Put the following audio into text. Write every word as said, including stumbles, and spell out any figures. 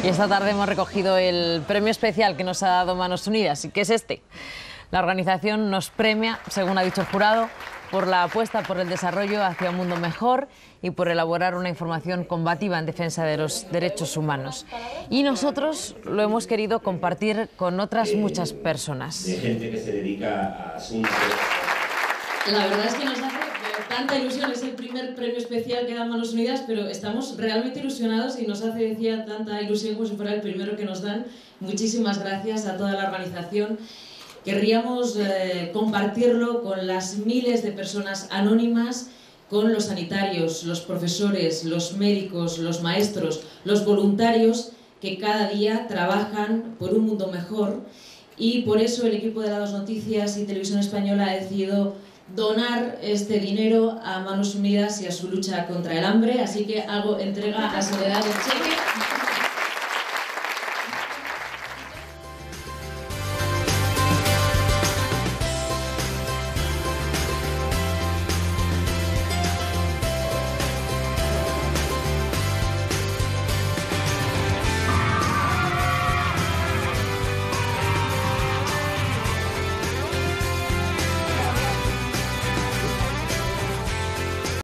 Y esta tarde hemos recogido el premio especial que nos ha dado Manos Unidas, y que es este. La organización nos premia, según ha dicho el jurado, por la apuesta por el desarrollo hacia un mundo mejor y por elaborar una información combativa en defensa de los derechos humanos. Y nosotros lo hemos querido compartir con otras muchas personas. De gente que se dedica a asuntos. La verdad es que nos hace tanta ilusión, es el primer premio especial que da Manos Unidas, pero estamos realmente ilusionados y nos hace, decía, tanta ilusión como si fuera el primero que nos dan. Muchísimas gracias a toda la organización. Querríamos eh, compartirlo con las miles de personas anónimas, con los sanitarios, los profesores, los médicos, los maestros, los voluntarios que cada día trabajan por un mundo mejor, y por eso el equipo de La Dos Noticias y Televisión Española ha decidido donar este dinero a Manos Unidas y a su lucha contra el hambre, así que hago entrega a Soledad del cheque.